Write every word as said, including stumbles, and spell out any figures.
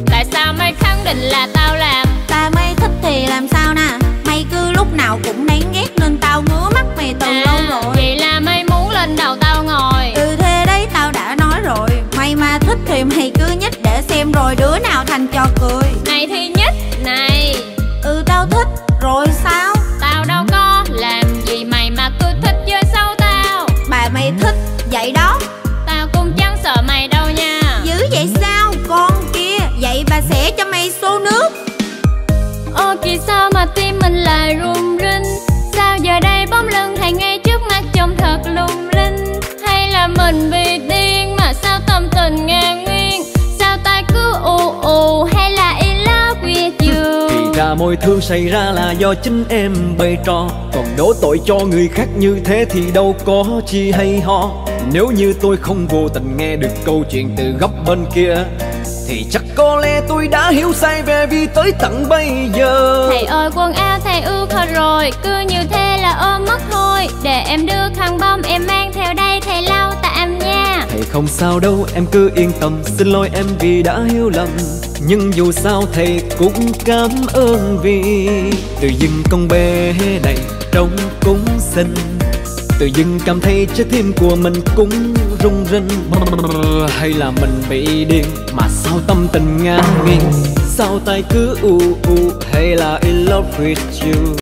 Tại sao mày khẳng định là tao làm? Ta mày thích thì làm sao nè? Mày cứ lúc nào cũng đáng ghét nên tao ngứa mắt mày từ À, lâu rồi. vậy là mày muốn lên đầu tao ngồi. Ừ thế đấy, tao đã nói rồi. Mày mà thích thì mày cứ nhích để xem rồi đứa nào thành trò cười. Này thì nhất này. Ừ tao thích, rồi sao? Tao đâu có làm gì mày mà cứ thích chơi sau tao. Bà mày thích vậy đó. Tao cũng chẳng sợ mày đâu nha. Dữ vậy sao con kia? Vậy bà sẽ cho mày xô nước. Ô kìa sao mà tim mình lại run rinh. Sao giờ đây bóng lưng thầy ngay trước mắt trông thật lung linh. Hay là mình bị điên mà sao tâm tình ngang nguyên. Sao ta cứ ù ù hay là in love with you. Thì ra mọi thứ xảy ra là do chính em bày trò. Còn đổ tội cho người khác như thế thì đâu có chi hay ho. Nếu như tôi không vô tình nghe được câu chuyện từ góc bên kia thì chắc có lẽ tôi đã hiểu sai về vì tới tận bây giờ. Thầy ơi quần áo thầy ướt hết rồi. Cứ như thế là ôm mất thôi. Để em đưa khăn bông em mang theo đây thầy lau tạm nha. Thầy không sao đâu em cứ yên tâm. Xin lỗi em vì đã hiểu lầm. Nhưng dù sao thầy cũng cảm ơn vì tự dưng con bé này trông cũng xinh. Tự dưng cảm thấy trái tim của mình cũng rung rinh. Hay là mình bị điên mà sao tâm tình ngang nghiêng. Sao tay cứ u u hay là in love with you.